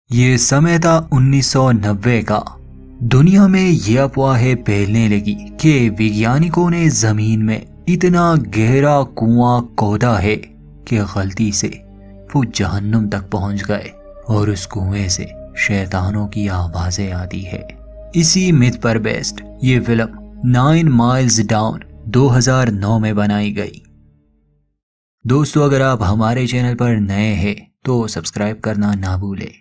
ये समय था 1990 का। दुनिया में ये अफवाहें फैलने लगी कि वैज्ञानिकों ने जमीन में इतना गहरा कुआं खोदा है कि गलती से वो जहन्नुम तक पहुंच गए और उस कुएं से शैतानों की आवाजें आती है। इसी मिथ पर बेस्ड ये फिल्म 9 माइल्स डाउन 2009 में बनाई गई। दोस्तों, अगर आप हमारे चैनल पर नए हैं तो सब्सक्राइब करना ना भूलें।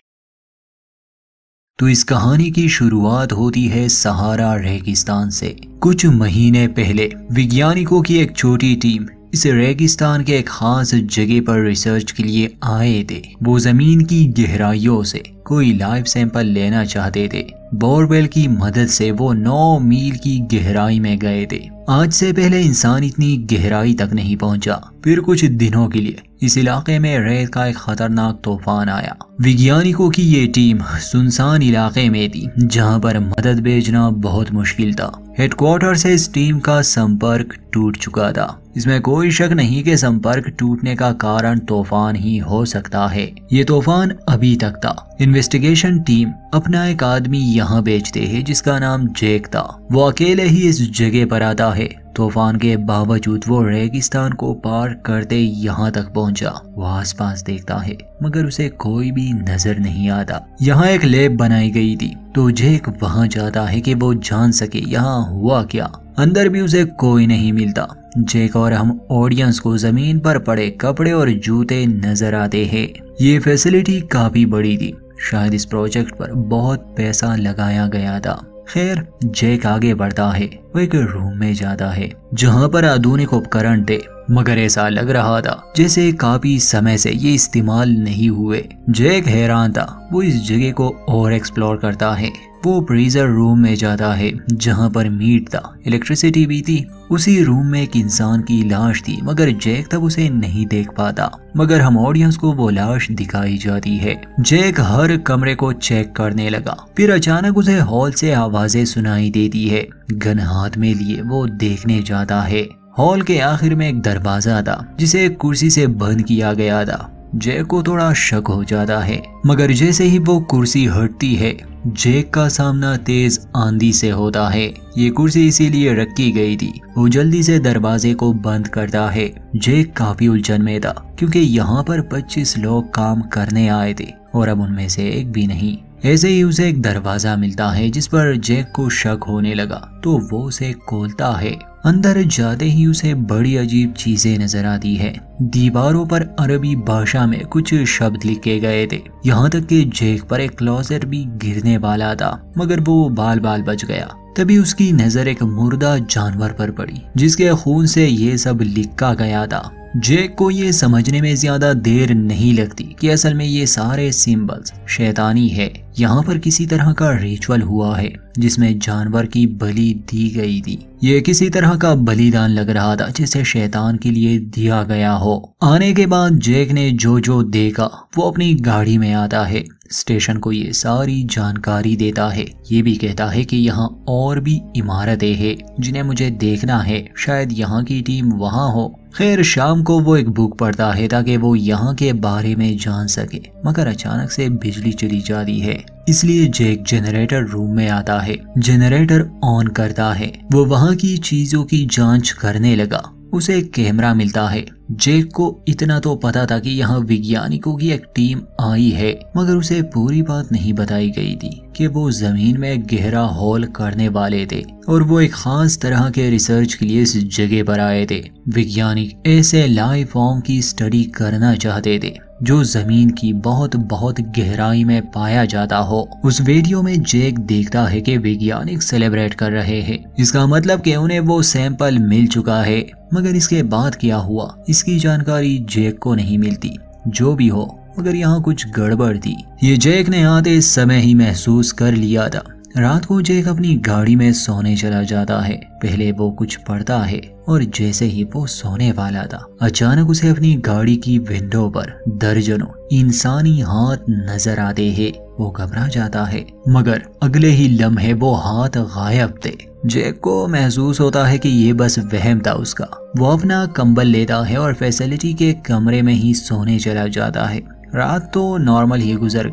तो इस कहानी की शुरुआत होती है सहारा रेगिस्तान से। कुछ महीने पहले वैज्ञानिकों की एक छोटी टीम इस रेगिस्तान के एक खास जगह पर रिसर्च के लिए आए थे। वो जमीन की गहराइयों से कोई लाइव सैंपल लेना चाहते थे। बोरवेल की मदद से वो 9 मील की गहराई में गए थे। आज से पहले इंसान इतनी गहराई तक नहीं पहुंचा। फिर कुछ दिनों के लिए इस इलाके में रेत का एक खतरनाक तूफान आया। वैज्ञानिकों की ये टीम सुनसान इलाके में थी जहां पर मदद भेजना बहुत मुश्किल था। हेडक्वार्टर से इस टीम का संपर्क टूट चुका था। इसमें कोई शक नहीं कि संपर्क टूटने का कारण तूफान ही हो सकता है। ये तूफान अभी तक था। इन्वेस्टिगेशन टीम अपना एक आदमी यहाँ भेजते हैं जिसका नाम जैक था। वो अकेले ही इस जगह पर आता है। तूफान के बावजूद वो रेगिस्तान को पार करते यहाँ तक पहुंचा। वो आसपास देखता है मगर उसे कोई भी नजर नहीं आता। यहाँ एक लैब बनाई गई थी तो जैक वहाँ जाता है कि वो जान सके यहाँ हुआ क्या। अंदर भी उसे कोई नहीं मिलता। जैक और हम ऑडियंस को जमीन पर पड़े कपड़े और जूते नजर आते हैं। ये फैसिलिटी काफी बड़ी थी। शायद इस प्रोजेक्ट पर बहुत पैसा लगाया गया था। खैर, जैक आगे बढ़ता है। वो एक रूम में जाता है जहाँ पर आधुनिक उपकरण थे मगर ऐसा लग रहा था जैसे काफी समय से ये इस्तेमाल नहीं हुए। जैक हैरान था। वो इस जगह को और एक्सप्लोर करता है। वो फ्रीजर रूम में जाता है जहाँ पर मीट था, इलेक्ट्रिसिटी भी थी। उसी रूम में एक इंसान की लाश थी मगर जैक तब उसे नहीं देख पाता। मगर हम ऑडियंस को वो लाश दिखाई जाती है। जैक हर कमरे को चेक करने लगा। फिर अचानक उसे हॉल से आवाजें सुनाई देती है। गन हाथ में लिए वो देखने जाता है। हॉल के आखिर में एक दरवाजा था जिसे एक कुर्सी से बंद किया गया था। जैक को थोड़ा शक हो जाता है मगर जैसे ही वो कुर्सी हटती है जैक का सामना तेज आंधी से होता है। ये कुर्सी इसीलिए रखी गई थी। वो जल्दी से दरवाजे को बंद करता है। जैक काफी उलझन में था क्योंकि यहाँ पर 25 लोग काम करने आए थे और अब उनमें से एक भी नहीं। ऐसे ही उसे एक दरवाजा मिलता है जिस पर जैक को शक होने लगा तो वो उसे खोलता है। अंदर जाते ही उसे बड़ी अजीब चीजें नजर आती है। दीवारों पर अरबी भाषा में कुछ शब्द लिखे गए थे। यहाँ तक कि जैक पर एक क्लोजर भी गिरने वाला था मगर वो बाल बाल बच गया। तभी उसकी नजर एक मुर्दा जानवर पर पड़ी जिसके खून से ये सब लिखा गया था। जैक को ये समझने में ज्यादा देर नहीं लगती कि असल में ये सारे सिंबल्स शैतानी है। यहाँ पर किसी तरह का रिचुअल हुआ है जिसमें जानवर की बलि दी गई थी। ये किसी तरह का बलिदान लग रहा था जिसे शैतान के लिए दिया गया हो। आने के बाद जैक ने जो देखा वो अपनी गाड़ी में आता है। स्टेशन को ये सारी जानकारी देता है। ये भी कहता है कि यहाँ और भी इमारतें हैं जिन्हें मुझे देखना है। शायद यहाँ की टीम वहाँ हो। खैर, शाम को वो एक बुक पढ़ता है ताकि वो यहाँ के बारे में जान सके मगर अचानक से बिजली चली जाती है। इसलिए जैक जनरेटर रूम में आता है। जनरेटर ऑन करता है। वो वहाँ की चीजों की जांच करने लगा। उसे एक कैमरा मिलता है। जैक को इतना तो पता था कि यहाँ वैज्ञानिकों की एक टीम आई है मगर उसे पूरी बात नहीं बताई गई थी कि वो जमीन में गहरा होल करने वाले थे और वो एक खास तरह के रिसर्च के लिए इस जगह पर आए थे। वैज्ञानिक ऐसे लाइफ फॉर्म की स्टडी करना चाहते थे जो जमीन की बहुत बहुत गहराई में पाया जाता हो। उस वीडियो में जैक देखता है कि वैज्ञानिक सेलिब्रेट कर रहे हैं। इसका मतलब कि उन्हें वो सैंपल मिल चुका है मगर इसके बाद क्या हुआ इसकी जानकारी जैक को नहीं मिलती। जो भी हो मगर यहाँ कुछ गड़बड़ थी। ये जैक ने आते समय ही महसूस कर लिया था। रात को जैक अपनी गाड़ी में सोने चला जाता है। पहले वो कुछ पढ़ता है और जैसे ही वो सोने वाला था अचानक उसे अपनी गाड़ी की विंडो पर दर्जनों इंसानी हाथ नजर आते हैं। वो घबरा जाता है मगर अगले ही लम्हे वो हाथ गायब थे। जैक को महसूस होता है कि ये बस वहम था उसका। वो अपना कंबल लेता है और फैसिलिटी के कमरे में ही सोने चला जाता है। रात तो नॉर्मल ही गुजर गई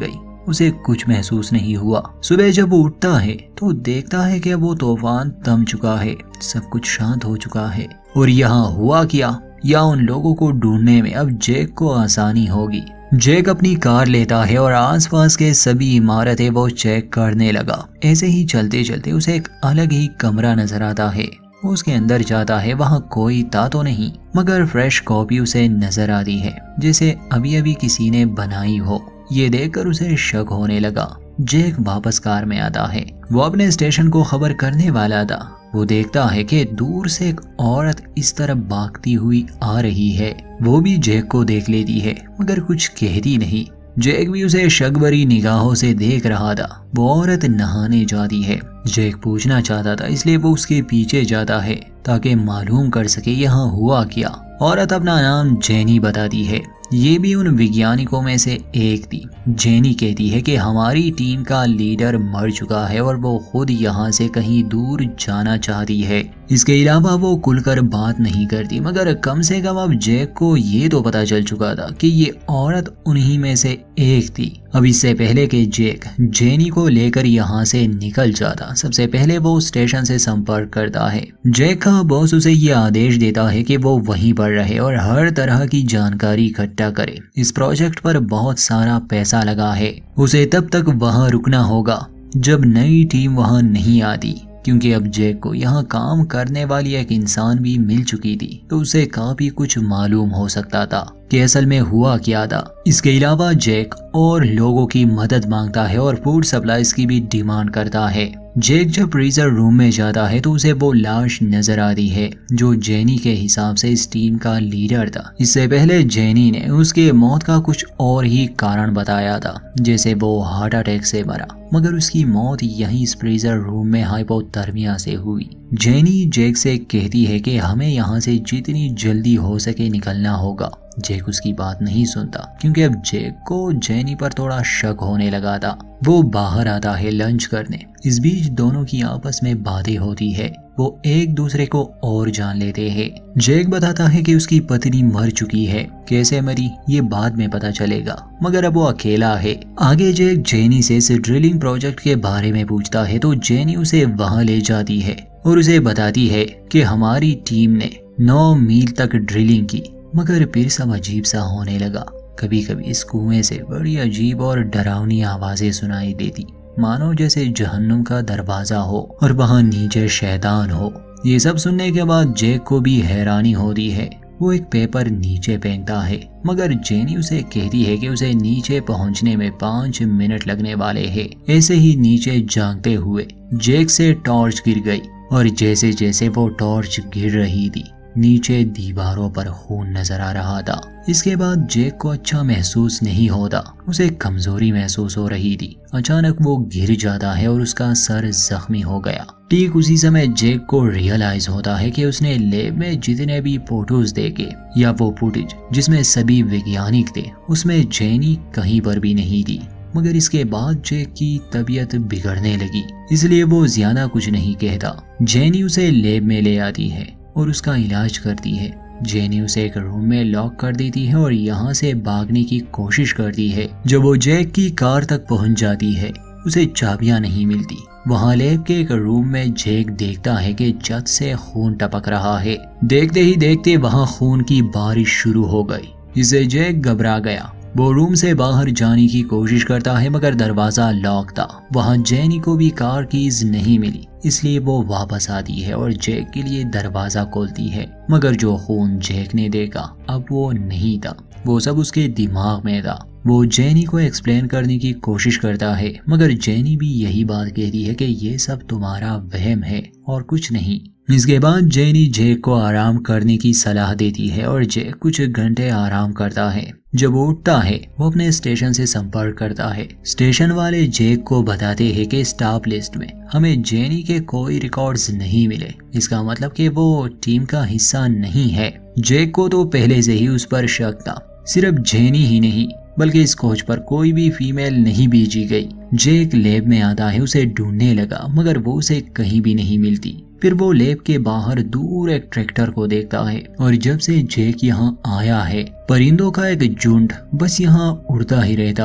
उसे कुछ महसूस नहीं हुआ। सुबह जब वो उठता है तो देखता है कि वो तूफान थम चुका है, सब कुछ शांत हो चुका है। और यहाँ हुआ क्या, या उन लोगों को ढूंढने में अब जैक को आसानी होगी। जैक अपनी कार लेता है और आसपास के सभी इमारतें वो चेक करने लगा। ऐसे ही चलते चलते उसे एक अलग ही कमरा नजर आता है। वो उसके अंदर जाता है, वहाँ कोई था तो नहीं, मगर फ्रेश कॉफी उसे नजर आती है जैसे अभी अभी किसी ने बनाई हो। ये देखकर उसे शक होने लगा। जैक वापस कार में आता है। वो अपने स्टेशन को खबर करने वाला था। वो देखता है कि दूर से एक औरत इस तरफ भागती हुई आ रही है। वो भी जैक को देख लेती है मगर कुछ कहती नहीं। जैक भी उसे शक भरी निगाहों से देख रहा था। वो औरत नहाने जाती है। जैक पूछना चाहता था, इसलिए वो उसके पीछे जाता है ताकि मालूम कर सके यहाँ हुआ क्या। औरत अपना नाम जेनी बताती है। ये भी उन वैज्ञानिकों में से एक थी। जेनी कहती है कि हमारी टीम का लीडर मर चुका है और वो खुद यहाँ से कहीं दूर जाना चाहती है। इसके अलावा वो खुलकर बात नहीं करती, मगर कम से कम अब जैक को ये तो पता चल चुका था कि ये औरत उन्हीं में से एक थी। अब इससे पहले कि जैक जेनी को लेकर यहाँ से निकल जाता, सबसे पहले वो स्टेशन से संपर्क करता है। जैक का बॉस उसे ये आदेश देता है कि वो वहीं पर रहे और हर तरह की जानकारी इकट्ठा करे। इस प्रोजेक्ट पर बहुत सारा पैसा लगा है। उसे तब तक वहाँ रुकना होगा जब नई टीम वहाँ नहीं आती, क्योंकि अब जैक को यहाँ काम करने वाली एक इंसान भी मिल चुकी थी, तो उसे काफी कुछ मालूम हो सकता था कि असल में हुआ क्या था। इसके अलावा जैक और लोगों की मदद मांगता है और फूड सप्लाईज की भी डिमांड करता है। जैक जब फ्रीजर रूम में जाता है तो उसे वो लाश नजर आती है जो जेनी के हिसाब से इस टीम का लीडर था। इससे पहले जेनी ने उसके मौत का कुछ और ही कारण बताया था, जैसे वो हार्ट अटैक से मरा, मगर उसकी मौत यहीं इस फ्रीजर रूम में हाइपोथर्मिया से हुई। जेनी जैक से कहती है कि हमें यहाँ से जितनी जल्दी हो सके निकलना होगा। जैक उसकी बात नहीं सुनता क्योंकि अब जैक को जेनी पर थोड़ा शक होने लगा था। वो बाहर आता है लंच करने। इस बीच दोनों की आपस में बातें होती है। वो एक दूसरे को और जान लेते हैं। जैक बताता है कि उसकी पत्नी मर चुकी है, कैसे मरी ये बाद में पता चलेगा, मगर अब वो अकेला है। आगे जैक जेनी से इस ड्रिलिंग प्रोजेक्ट के बारे में पूछता है तो जेनी उसे वहां ले जाती है और उसे बताती है कि हमारी टीम ने 9 मील तक ड्रिलिंग की, मगर फिर सब अजीब सा होने लगा। कभी कभी इस कुएं से बड़ी अजीब और डरावनी आवाजें सुनाई देती, मानो जैसे जहन्नुम का दरवाजा हो और वहां नीचे शैतान हो। ये सब सुनने के बाद जैक को भी हैरानी होती है। वो एक पेपर नीचे फेंकता है, मगर जेनी उसे कहती है कि उसे नीचे पहुंचने में 5 मिनट लगने वाले हैं। ऐसे ही नीचे झांकते हुए जैक से टॉर्च गिर गई और जैसे जैसे वो टॉर्च गिर रही थी नीचे दीवारों पर खून नजर आ रहा था। इसके बाद जैक को अच्छा महसूस नहीं होता, उसे कमजोरी महसूस हो रही थी। अचानक वो गिर जाता है और उसका सर जख्मी हो गया। ठीक उसी समय जैक को रियलाइज होता है कि उसने लैब में जितने भी फोटोज देखे या वो फुटेज जिसमें सभी वैज्ञानिक थे, उसमें जेनी कहीं पर भी नहीं थी। मगर इसके बाद जैक की तबीयत बिगड़ने लगी, इसलिए वो ज्यादा कुछ नहीं कहता। जेनी उसे लैब में ले आती है और उसका इलाज करती है। जेनी उसे एक रूम में लॉक कर देती है और यहाँ से भागने की कोशिश करती है। जब वो जैक की कार तक पहुँच जाती है, उसे चाबियां नहीं मिलती। वहाँ लैब के एक रूम में जैक देखता है कि छत से खून टपक रहा है। देखते ही देखते वहाँ खून की बारिश शुरू हो गई। इससे जैक घबरा गया। वो रूम से बाहर जाने की कोशिश करता है, मगर दरवाजा लॉक था। वहाँ जेनी को भी कार कीज नहीं मिली, इसलिए वो वापस आती है और जैक के लिए दरवाजा खोलती है। मगर जो खून जैक ने देखा अब वो नहीं था, वो सब उसके दिमाग में था। वो जेनी को एक्सप्लेन करने की कोशिश करता है, मगर जेनी भी यही बात कहती है कि ये सब तुम्हारा वहम है और कुछ नहीं। इसके बाद जेनी जैक को आराम करने की सलाह देती है और जैक कुछ घंटे आराम करता है। जब वो उठता है वो अपने स्टेशन से संपर्क करता है। स्टेशन वाले जैक को बताते हैं कि स्टाफ लिस्ट में हमें जेनी के कोई रिकॉर्ड्स नहीं मिले। इसका मतलब कि वो टीम का हिस्सा नहीं है। जैक को तो पहले से ही उस पर शक था। सिर्फ जेनी ही नहीं बल्कि इस खोज पर कोई भी फीमेल नहीं भेजी गई। जैक लैब में आता है, उसे ढूंढने लगा, मगर वो उसे कहीं भी नहीं मिलती। फिर वो लैब के बाहर दूर एक ट्रैक्टर को देखता है और जब से जैक यहाँ आया है परिंदों का एक झुंड बस यहाँ उड़ता ही रहता है।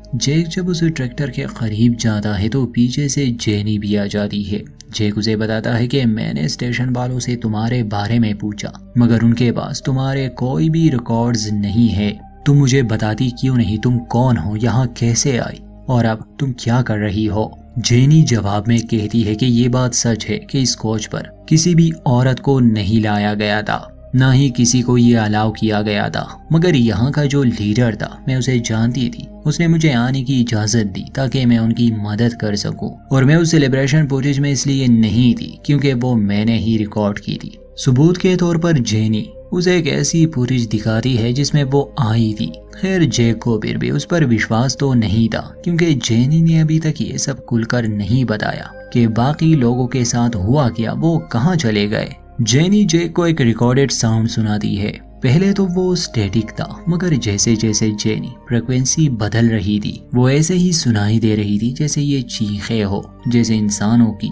जेक जब उस ट्रैक्टर के करीब जाता है तो पीछे से जेनी भी आ जाती है। जेक उसे बताता है कि मैंने स्टेशन वालों से तुम्हारे बारे में पूछा, मगर उनके पास तुम्हारे कोई भी रिकॉर्ड्स नहीं है। तुम मुझे बताती क्यों नहीं, तुम कौन हो, यहाँ कैसे आई और अब तुम क्या कर रही हो? जेनी जवाब में कहती है कि ये बात सच है कि इस कोच पर किसी भी औरत को नहीं लाया गया था, ना ही किसी को ये अलाउ किया गया था, मगर यहाँ का जो लीडर था मैं उसे जानती थी। उसने मुझे आने की इजाजत दी ताकि मैं उनकी मदद कर सकूं, और मैं उस सेलिब्रेशन फुटेज में इसलिए नहीं थी क्योंकि वो मैंने ही रिकॉर्ड की थी। सबूत के तौर पर जेनी उसे एक ऐसी फुटेज दिखाती है जिसमें वो आई थी। खैर जेक को फिर भी उस पर विश्वास तो नहीं था क्योंकि जेनी ने अभी तक ये सब खुलकर नहीं बताया कि बाकी लोगों के साथ हुआ क्या, वो कहाँ चले गए। जेनी जेक को एक रिकॉर्डेड साउंड सुनाती है। पहले तो वो स्टैटिक था, मगर जैसे जैसे जेनी फ्रिक्वेंसी बदल रही थी वो ऐसे ही सुनाई दे रही थी जैसे ये चीखें हो, जैसे इंसानों की।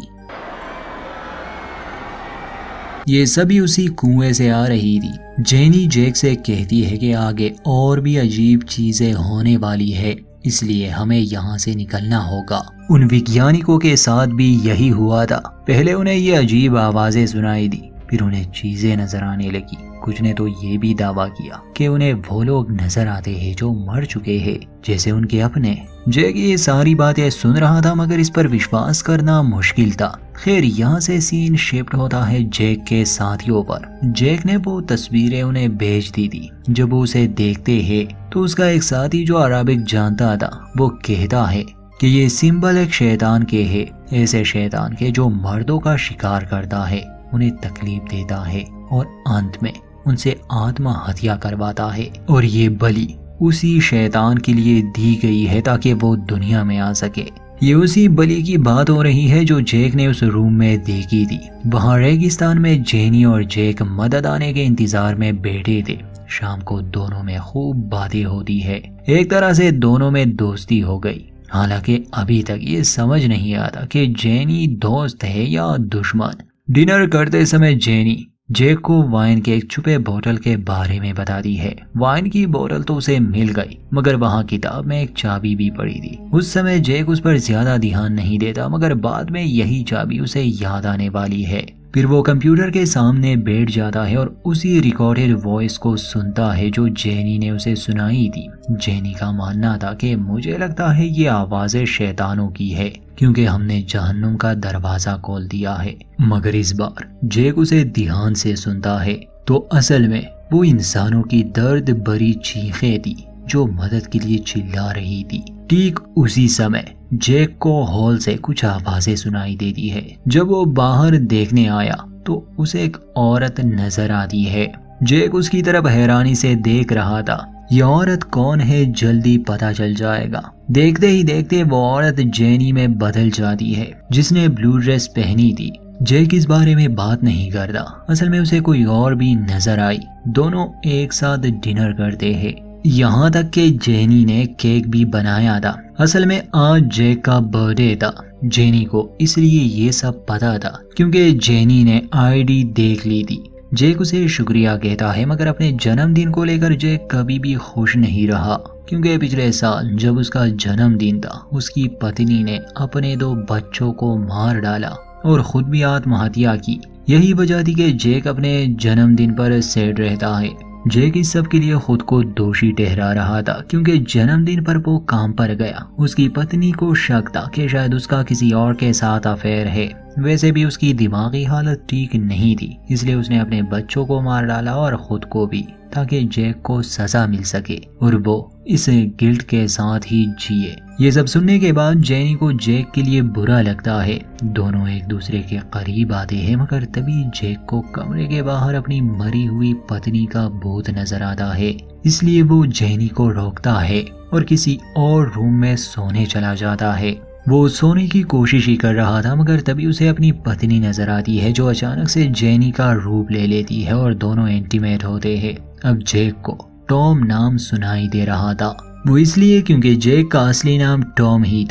ये सभी उसी कुएं से आ रही थी। जेनी जेक से कहती है कि आगे और भी अजीब चीजें होने वाली है, इसलिए हमें यहाँ से निकलना होगा। उन वैज्ञानिकों के साथ भी यही हुआ था। पहले उन्हें ये अजीब आवाजें सुनाई दी, फिर उन्हें चीजें नजर आने लगी। कुछ ने तो ये भी दावा किया कि उन्हें वो लोग नजर आते हैं जो मर चुके हैं, जैसे उनके अपने। जेक ये सारी बातें सुन रहा था मगर इस पर विश्वास करना मुश्किल था। खैर यहाँ से सीन शिफ्ट होता है जेक के साथियों पर। जेक ने वो तस्वीरें उन्हें भेज दी थी। जब वो उसे देखते हैं तो उसका एक साथी जो अरबिक जानता था वो कहता है कि ये सिंबल एक शैतान के है, ऐसे शैतान के जो मर्दों का शिकार करता है, उन्हें तकलीफ देता है और अंत में उनसे आत्महत्या करवाता है। और ये बलि उसी शैतान के लिए दी गई है ताकि वो दुनिया में आ सके। ये उसी बलि की बात हो रही है जो जेक ने उस रूम में देखी थी। वहाँ रेगिस्तान में जेनी और जेक मदद आने के इंतजार में बैठे थे। शाम को दोनों में खूब बातें होती है। एक तरह से दोनों में दोस्ती हो गई। हालांकि अभी तक ये समझ नहीं आता कि जेनी दोस्त है या दुश्मन। डिनर करते समय जेनी जेक को वाइन के एक छुपे बोतल के बारे में बताती है। वाइन की बोतल तो उसे मिल गई, मगर वहाँ किताब में एक चाबी भी पड़ी थी। उस समय जेक उस पर ज्यादा ध्यान नहीं देता, मगर बाद में यही चाबी उसे याद आने वाली है। फिर वो कंप्यूटर के सामने बैठ जाता है और उसी रिकॉर्डेड वॉइस को सुनता है जो जेनी ने उसे सुनाई थी। जेनी का मानना था कि मुझे लगता है ये आवाजें शैतानों की है क्योंकि हमने जहन्नुम का दरवाजा खोल दिया है। मगर इस बार जेक उसे ध्यान से सुनता है तो असल में वो इंसानों की दर्द भरी चीखें थी जो मदद के लिए चिल्ला रही थी। ठीक उसी समय जेक को हॉल से कुछ आवाजें सुनाई देती है। जब वो बाहर देखने आया तो उसे एक औरत नजर आती है। जेक उसकी तरफ हैरानी से देख रहा था। ये औरत कौन है जल्दी पता चल जाएगा। देखते ही देखते वो औरत जेनी में बदल जाती है जिसने ब्लू ड्रेस पहनी थी। जेक इस बारे में बात नहीं करता, असल में उसे कोई और भी नजर आई। दोनों एक साथ डिनर करते हैं। यहाँ तक कि जेनी ने केक भी बनाया था। असल में आज जेक का बर्थडे था। जेनी को इसलिए ये सब पता था क्योंकि जेनी ने आईडी देख ली थी। जेक उसे शुक्रिया कहता है, मगर अपने जन्मदिन को लेकर जेक कभी भी खुश नहीं रहा क्योंकि पिछले साल जब उसका जन्मदिन था उसकी पत्नी ने अपने 2 बच्चों को मार डाला और खुद भी आत्महत्या की। यही वजह थी कि जेक अपने जन्मदिन पर सैड रहता है। जेक इस सब के लिए खुद को दोषी ठहरा रहा था क्योंकि जन्मदिन पर वो काम पर गया। उसकी पत्नी को शक था कि शायद उसका किसी और के साथ अफेयर है। वैसे भी उसकी दिमागी हालत ठीक नहीं थी, इसलिए उसने अपने बच्चों को मार डाला और खुद को भी, ताकि जेक को सजा मिल सके और वो इस गिल्ट के साथ ही जिए। ये सब सुनने के बाद जेनी को जेक के लिए बुरा लगता है। दोनों एक दूसरे के करीब आते हैं, मगर तभी जेक को कमरे के बाहर अपनी मरी हुई पत्नी का भूत नजर आता है। इसलिए वो जेनी को रोकता है और किसी और रूम में सोने चला जाता है। वो सोने की कोशिश ही कर रहा था, मगर तभी उसे अपनी पत्नी नजर आती है जो अचानक से जेनी का रूप ले लेती है और दोनों इंटीमेट होते हैं। अब जेक को टॉम नाम सुनाई दे रहा था। वो इसलिए क्योंकि जेक का असली नाम टॉम ही था।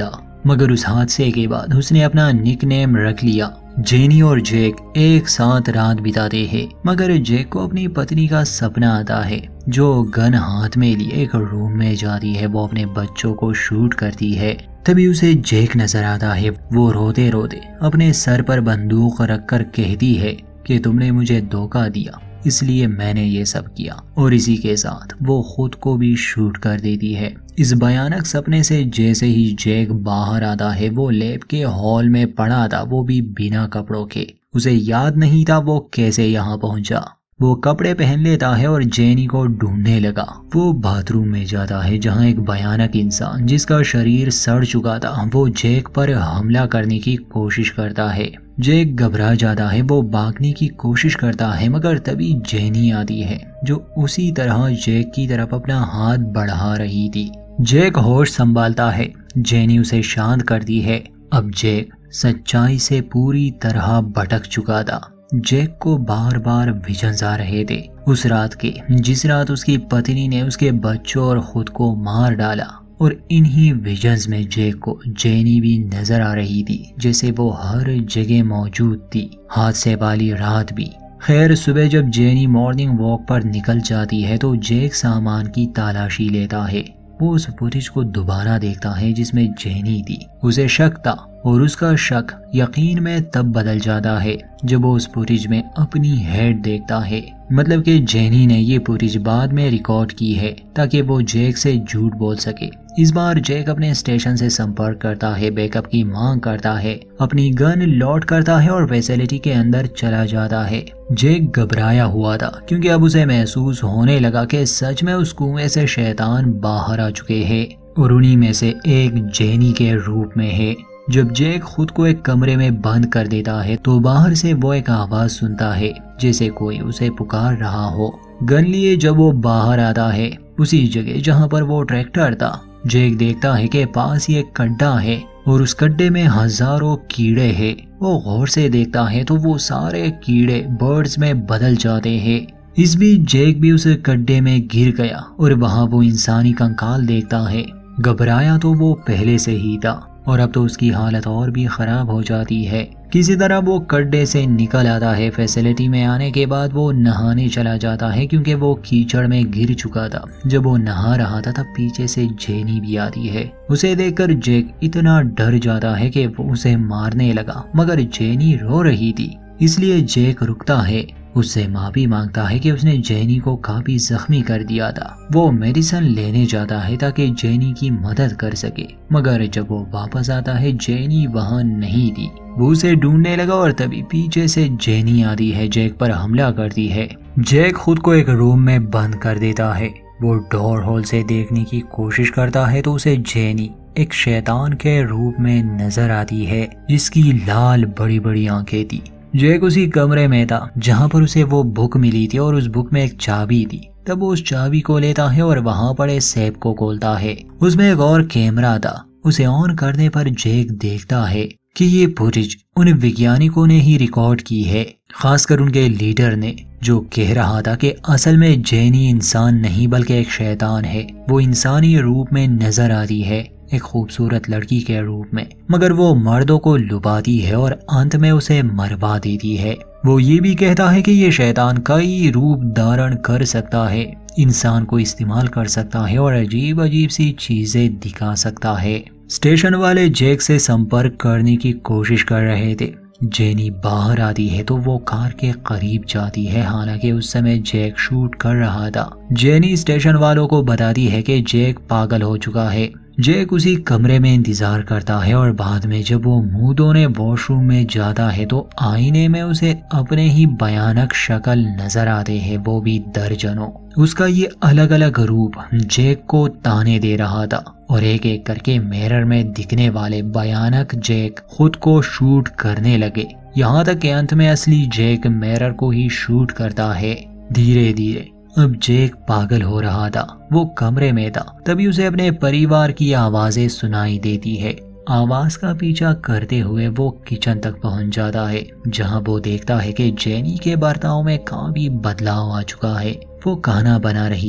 मगर उस हादसे के बाद उसने अपना निकनेम रख लिया। जेनी और जैक एक साथ रात बिताते हैं, मगर जैक को अपनी पत्नी का सपना आता है जो गन हाथ में लिए एक रूम में जाती है। वो अपने बच्चों को शूट करती है। तभी उसे जैक नजर आता है। वो रोते रोते अपने सर पर बंदूक रखकर कहती है कि तुमने मुझे धोखा दिया, इसलिए मैंने ये सब किया। और इसी के साथ वो खुद को भी शूट कर देती है। इस भयानक सपने से जैसे ही जैक बाहर आता है, वो लैब के हॉल में पड़ा था, वो भी बिना कपड़ों के। उसे याद नहीं था वो कैसे यहाँ पहुंचा। वो कपड़े पहन लेता है और जेनी को ढूंढने लगा। वो बाथरूम में जाता है जहाँ एक भयानक इंसान जिसका शरीर सड़ चुका था, वो जैक पर हमला करने की कोशिश करता है। जैक घबरा जाता है। वो भागने की कोशिश करता है, मगर तभी जेनी आती है जो उसी तरह जैक की तरफ अपना हाथ बढ़ा रही थी। जैक होश संभालता है। जेनी उसे शांत करती है। अब जैक सच्चाई से पूरी तरह भटक चुका था। जैक को बार बार विजन्स आ रहे थे उस रात के, जिस रात उसकी पत्नी ने उसके बच्चों और खुद को मार डाला। और इन्हीं विजन्स में जैक को जेनी भी नजर आ रही थी, जैसे वो हर जगह मौजूद थी, हादसे वाली रात भी। खैर, सुबह जब जेनी मॉर्निंग वॉक पर निकल जाती है तो जैक सामान की तलाशी लेता है। वो उस फुटेज को दोबारा देखता है जिसमें जेनी थी। उसे शक था और उसका शक यकीन में तब बदल जाता है जब वो उस फुटेज में अपनी हेड देखता है। मतलब कि जेनी ने ये फुटेज बाद में रिकॉर्ड की है ताकि वो जैक से झूठ बोल सके। इस बार जैक अपने स्टेशन से संपर्क करता है, बैकअप की मांग करता है, अपनी गन लोड करता है और फैसिलिटी के अंदर चला जाता है। जैक घबराया हुआ था क्योंकि अब उसे महसूस होने लगा कि सच में उस कुएं से शैतान बाहर आ चुके हैं और उन्हीं में से एक जेनी के रूप में है। जब जैक खुद को एक कमरे में बंद कर देता है तो बाहर से वो एक आवाज सुनता है जैसे कोई उसे पुकार रहा हो। गन लिए जब वो बाहर आता है उसी जगह जहाँ पर वो ट्रैक्टर था, जैक देखता है कि पास ही एक गड्ढा है और उस गड्ढे में हजारों कीड़े हैं। वो गौर से देखता है तो वो सारे कीड़े बर्ड्स में बदल जाते हैं। इस बीच जैक भी उस गड्ढे में गिर गया और वहाँ वो इंसानी कंकाल देखता है। घबराया तो वो पहले से ही था और अब तो उसकी हालत और भी खराब हो जाती है। किसी तरह वो गड्ढे से निकल आता है। फैसिलिटी में आने के बाद वो नहाने चला जाता है क्योंकि वो कीचड़ में गिर चुका था। जब वो नहा रहा था तब पीछे से जेनी भी आती है। उसे देखकर जैक इतना डर जाता है कि वो उसे मारने लगा, मगर जेनी रो रही थी, इसलिए जैक रुकता है। उससे माफी मांगता है कि उसने जेनी को काफी जख्मी कर दिया था। वो मेडिसिन लेने जाता है ताकि जेनी की मदद कर सके, मगर जब वो वापस आता है जेनी वहाँ नहीं थी। वो उसे ढूंढने लगा और तभी पीछे से जेनी आती है, जैक पर हमला करती है। जैक खुद को एक रूम में बंद कर देता है। वो डोर होल से देखने की कोशिश करता है तो उसे जेनी एक शैतान के रूप में नजर आती है जिसकी लाल बड़ी बड़ी आंखें थी। जैक उसी कमरे में था जहाँ पर उसे वो बुक मिली थी और उस बुक में एक चाबी थी। तब वो उस चाबी को लेता है और वहाँ पड़े सेफ को खोलता है। उसमें एक और कैमरा था। उसे ऑन करने पर जैक देखता है कि ये फुटेज उन वैज्ञानिकों ने ही रिकॉर्ड की है, खासकर उनके लीडर ने, जो कह रहा था कि असल में जेनी इंसान नहीं बल्कि एक शैतान है। वो इंसानी रूप में नजर आती है, एक खूबसूरत लड़की के रूप में, मगर वो मर्दों को लुभाती है और अंत में उसे मरवा देती है। वो ये भी कहता है कि ये शैतान कई रूप धारण कर सकता है, इंसान को इस्तेमाल कर सकता है और अजीब अजीब सी चीजें दिखा सकता है। स्टेशन वाले जैक से संपर्क करने की कोशिश कर रहे थे। जेनी बाहर आती है तो वो कार के करीब जाती है, हालांकि उस समय जैक शूट कर रहा था। जेनी स्टेशन वालों को बताती है कि जैक पागल हो चुका है। जैक उसी कमरे में इंतजार करता है और बाद में जब वो मुंह धोने वॉशरूम में जाता है तो आईने में उसे अपने ही भयानक शक्ल नजर आते हैं, वो भी दर्जनों। उसका ये अलग अलग रूप जैक को ताने दे रहा था और एक एक करके मिरर में दिखने वाले भयानक जैक खुद को शूट करने लगे, यहाँ तक कि अंत में असली जैक मिरर को ही शूट करता है। धीरे धीरे अब जैक पागल हो रहा था। वो कमरे में था, तभी उसे अपने परिवार की आवाजें सुनाई देती है। आवाज का पीछा करते हुए वो किचन तक पहुंच जाता है, जहां वो देखता है कि जेनी के बर्ताव में काफी बदलाव आ चुका है। वो खाना बना रही थी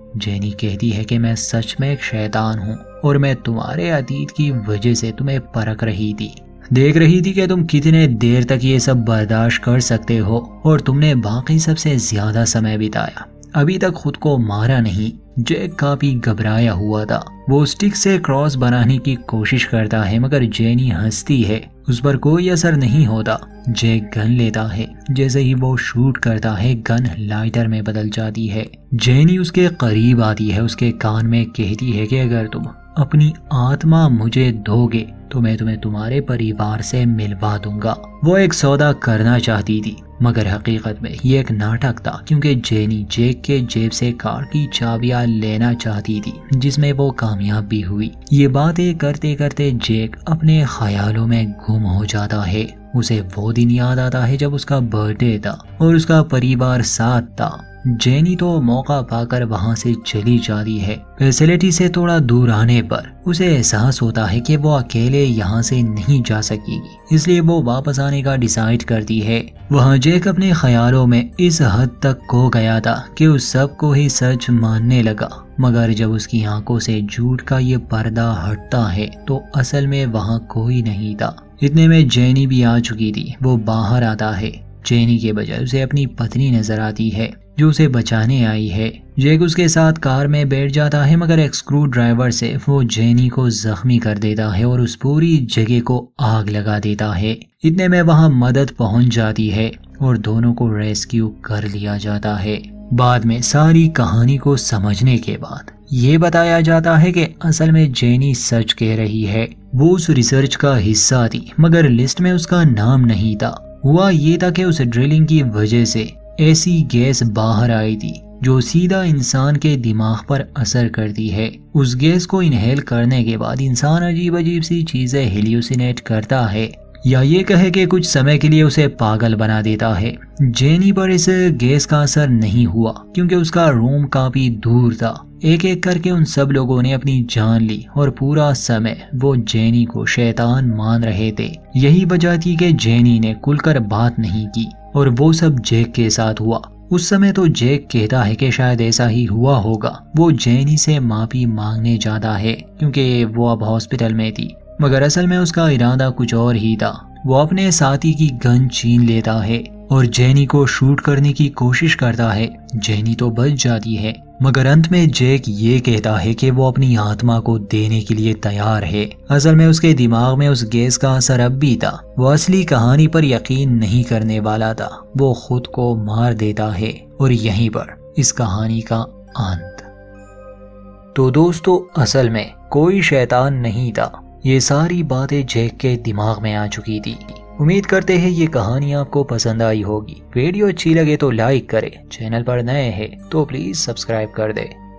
जेनी कहती है कि मैं सच में एक शैतान हूँ और मैं तुम्हारे अतीत की वजह से तुम्हें परख रही थी, देख रही थी कि तुम कितने देर तक ये सब बर्दाश्त कर सकते हो, और तुमने बाकी सबसे ज्यादा समय बिताया, अभी तक खुद को मारा नहीं। जैक काफी घबराया हुआ था। वो स्टिक से क्रॉस बनाने की कोशिश करता है मगर जेनी हंसती है, उस पर कोई असर नहीं होता। जैक गन लेता है, जैसे ही वो शूट करता है गन लाइटर में बदल जाती है। जेनी उसके करीब आती है, उसके कान में कहती है कि अगर तुम अपनी आत्मा मुझे दोगे तो मैं तुम्हें तुम्हारे परिवार से मिलवा दूंगा। वो एक सौदा करना चाहती थी मगर हकीकत में ये एक नाटक था, क्योंकि जेनी जैक के जेब से कार की चाबियां लेना चाहती थी, जिसमें वो कामयाब भी हुई। ये बातें करते करते जैक अपने ख्यालों में गुम हो जाता है। उसे वो दिन याद आता है जब उसका बर्थडे था और उसका परिवार साथ था। जेनी तो मौका पाकर वहां से चली जाती है। फैसिलिटी से थोड़ा दूर आने पर उसे एहसास होता है कि वो अकेले यहाँ से नहीं जा सकेगी, इसलिए वो वापस आने का डिसाइड करती है। वहाँ जैक अपने ख्यालों में इस हद तक खो गया था कि उस सब को ही सच मानने लगा, मगर जब उसकी आंखों से झूठ का ये पर्दा हटता है तो असल में वहाँ कोई नहीं था। इतने में जेनी भी आ चुकी थी। वो बाहर आता है। जेनी के बजाय उसे अपनी पत्नी नजर आती है जो उसे बचाने आई है। जैक उसके साथ कार में बैठ जाता है मगर एक स्क्रू ड्राइवर से वो जेनी को जख्मी कर देता है और उस पूरी जगह को आग लगा देता है। इतने में वहां मदद पहुंच जाती है और दोनों को रेस्क्यू कर लिया जाता है। बाद में सारी कहानी को समझने के बाद ये बताया जाता है कि असल में जेनी सच कह रही है। वो उस रिसर्च का हिस्सा थी मगर लिस्ट में उसका नाम नहीं था। हुआ ये था कि उस ड्रिलिंग की वजह से ऐसी गैस बाहर आई थी जो सीधा इंसान के दिमाग पर असर करती है। उस गैस को इनहेल करने के बाद इंसान अजीब अजीब सी चीजें हेल्यूसिनेट करता है, या ये कहे कि कुछ समय के लिए उसे पागल बना देता है। जेनी पर इस गैस का असर नहीं हुआ क्योंकि उसका रूम काफी दूर था। एक एक करके उन सब लोगों ने अपनी जान ली और पूरा समय वो जेनी को शैतान मान रहे थे। यही वजह थी कि जेनी ने खुलकर बात नहीं की और वो सब जैक के साथ हुआ। उस समय तो जैक कहता है कि शायद ऐसा ही हुआ होगा। वो जेनी से माफी मांगने जाता है क्योंकि वो अब हॉस्पिटल में थी, मगर असल में उसका इरादा कुछ और ही था। वो अपने साथी की गन छीन लेता है और जेनी को शूट करने की कोशिश करता है। जेनी तो बच जाती है मगर अंत में जैक ये कहता है कि वो अपनी आत्मा को देने के लिए तैयार है। असल में उसके दिमाग में उस गैस का असर अब भी था। वो असली कहानी पर यकीन नहीं करने वाला था। वो खुद को मार देता है और यहीं पर इस कहानी का अंत। तो दोस्तों, असल में कोई शैतान नहीं था। ये सारी बातें जैक के दिमाग में आ चुकी थी। उम्मीद करते हैं ये कहानी आपको पसंद आई होगी। वीडियो अच्छी लगे तो लाइक करें, चैनल पर नए हैं तो प्लीज सब्सक्राइब कर दें।